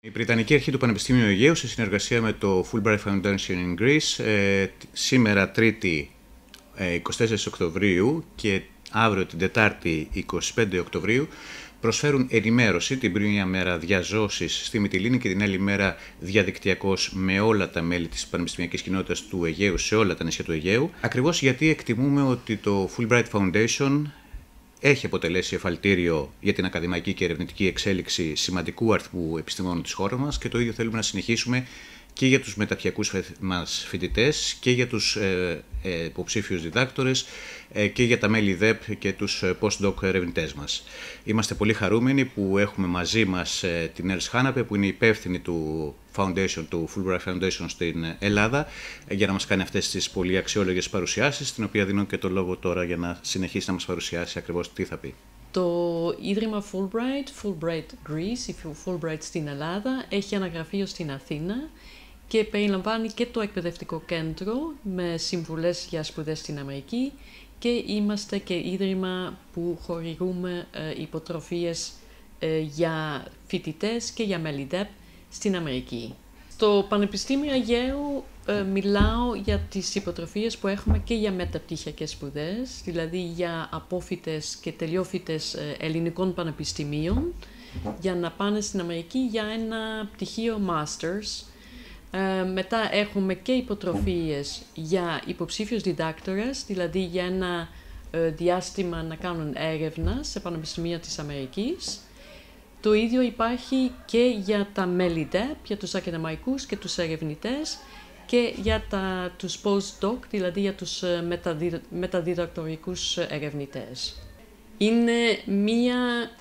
Η Βρετανική Αρχή του Πανεπιστημίου Αιγαίου, σε συνεργασία με το Fulbright Foundation in Greece, σήμερα Τρίτη 24 Οκτωβρίου και αύριο την Τετάρτη 25 Οκτωβρίου προσφέρουν ενημέρωση, την πρώτη μέρα διαζώσεις στη Μυτιλήνη και την άλλη μέρα διαδικτυακώς με όλα τα μέλη της πανεπιστημιακής κοινότητας του Αιγαίου σε όλα τα νησιά του Αιγαίου, ακριβώς γιατί εκτιμούμε ότι το Fulbright Foundation έχει αποτελέσει εφαλτήριο για την ακαδημαϊκή και ερευνητική εξέλιξη σημαντικού αριθμού επιστημόνων της χώρας μας και το ίδιο θέλουμε να συνεχίσουμε και για τους μεταπτυχιακούς μας φοιτητές και για τους υποψήφιους διδάκτορες και για τα μέλη ΔΕΠ και τους postdoc ερευνητές μας. Είμαστε πολύ χαρούμενοι που έχουμε μαζί μας την Ελς Χάναπε, που είναι υπεύθυνη του Fulbright Foundation στην Ελλάδα, για να μας κάνει αυτές τις πολύ αξιόλογες παρουσιάσεις, την οποία δίνω και το λόγο τώρα για να συνεχίσει να μας παρουσιάσει ακριβώς τι θα πει. Το Ίδρυμα Fulbright Greece, η Fulbright στην Ελλάδα, έχει ένα γραφείο στην Αθήνα και περιλαμβάνει και το εκπαιδευτικό κέντρο με συμβουλές για σπουδές στην Αμερική και είμαστε και ίδρυμα που χορηγούμε υποτροφίες για φοιτητές και για μέλη ΔΕΠ στην Αμερική. Στο Πανεπιστήμιο Αιγαίου μιλάω για τις υποτροφίες που έχουμε και για μεταπτυχιακές σπουδές, δηλαδή για απόφοιτες και τελειόφοιτες ελληνικών πανεπιστημίων, για να πάνε στην Αμερική για ένα πτυχίο Masters. Μετά έχουμε και υποτροφίες για υποψήφιους διδάκτορες, δηλαδή για ένα διάστημα να κάνουν έρευνα σε πανεπιστημία της Αμερικής. Το ίδιο υπάρχει και για τα μέλη ΔΕΠ, για τους ακαδημαϊκούς και τους ερευνητές και για τους postdoc, δηλαδή για τους μεταδιδακτορικούς ερευνητές. Είναι μία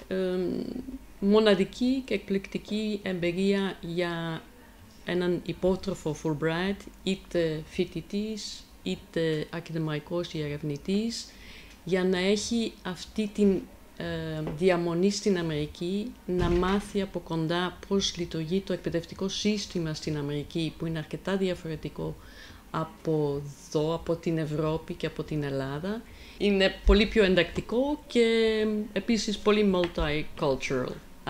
μοναδική και εκπληκτική εμπειρία για έναν υπότροφο Fulbright, είτε φοιτητής, είτε ακαδημαϊκός ή ερευνητής, για να έχει αυτή την διαμονή στην Αμερική, να μάθει από κοντά πώς λειτουργεί το εκπαιδευτικό σύστημα στην Αμερική, που είναι αρκετά διαφορετικό από εδώ, από την Ευρώπη και από την Ελλάδα. Είναι πολύ πιο εντακτικό και επίσης πολύ multicultural.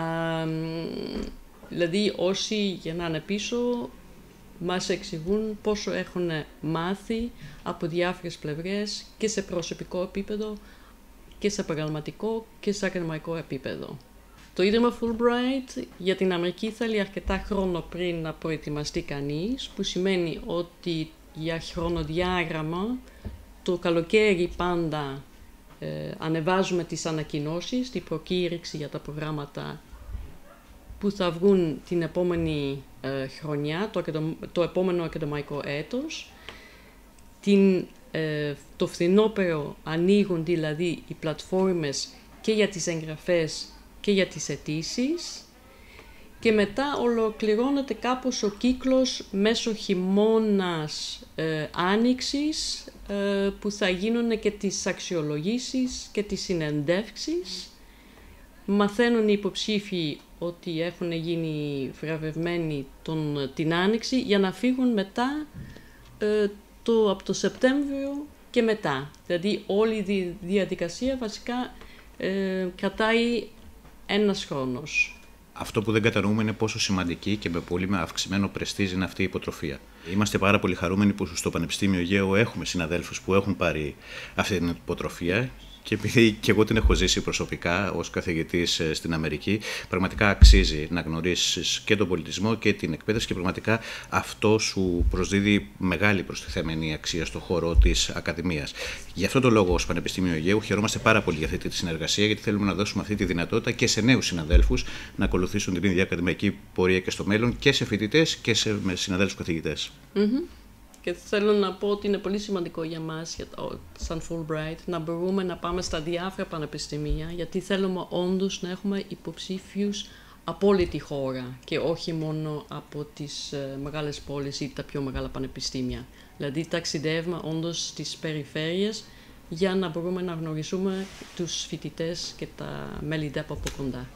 Δηλαδή όσοι γεννάνε πίσω μας εξηγούν πόσο έχουν μάθει από διάφορες πλευρές και σε προσωπικό επίπεδο και σε επαγγελματικό και σε ακαδημαϊκό επίπεδο. Το Ίδρυμα Fulbright για την Αμερική θέλει αρκετά χρόνο πριν να προετοιμαστεί κανείς, που σημαίνει ότι για χρονοδιάγραμμα το καλοκαίρι πάντα ανεβάζουμε τις ανακοινώσεις, την προκήρυξη για τα προγράμματα που θα βγουν την επόμενη χρονιά, το επόμενο ακαδημαϊκό έτος. Το φθινόπωρο ανοίγουν δηλαδή οι πλατφόρμες και για τις εγγραφές και για τις αιτήσεις και μετά ολοκληρώνεται κάπως ο κύκλος μέσω χειμώνας άνοιξης που θα γίνουν και τις αξιολογήσεις και τις συνεντεύξεις. Μαθαίνουν οι υποψήφοι ότι έχουν γίνει βραβευμένοι την Άνοιξη για να φύγουν μετά από το Σεπτέμβριο και μετά. Δηλαδή όλη η διαδικασία βασικά κρατάει ένας χρόνος. Αυτό που δεν κατανοούμε είναι πόσο σημαντική και με πολύ αυξημένο πρεστίζ είναι αυτή η υποτροφία. Είμαστε πάρα πολύ χαρούμενοι που στο Πανεπιστήμιο Αιγαίου έχουμε συναδέλφους που έχουν πάρει αυτή την υποτροφία. Και επειδή και εγώ την έχω ζήσει προσωπικά ως καθηγητής στην Αμερική, πραγματικά αξίζει να γνωρίσεις και τον πολιτισμό και την εκπαίδευση και πραγματικά αυτό σου προσδίδει μεγάλη προστιθέμενη αξία στον χώρο της ακαδημίας. Γι' αυτό το λόγο ως Πανεπιστήμιο Αιγαίου χαιρόμαστε πάρα πολύ για αυτή τη συνεργασία, γιατί θέλουμε να δώσουμε αυτή τη δυνατότητα και σε νέους συναδέλφους να ακολουθήσουν την ίδια ακαδημαϊκή πορεία και στο μέλλον και σε φοιτητές και σε συναδέλφους καθηγητές. Και θέλω να πω ότι είναι πολύ σημαντικό για μας, σαν Fulbright, να μπορούμε να πάμε στα διάφορα πανεπιστημία, γιατί θέλουμε όντως να έχουμε υποψήφιους από όλη τη χώρα και όχι μόνο από τις μεγάλες πόλεις ή τα πιο μεγάλα πανεπιστήμια. Δηλαδή ταξιδεύουμε όντως στις περιφέρειες για να μπορούμε να γνωρίσουμε τους φοιτητές και τα μέλη ΔΕΠ από κοντά.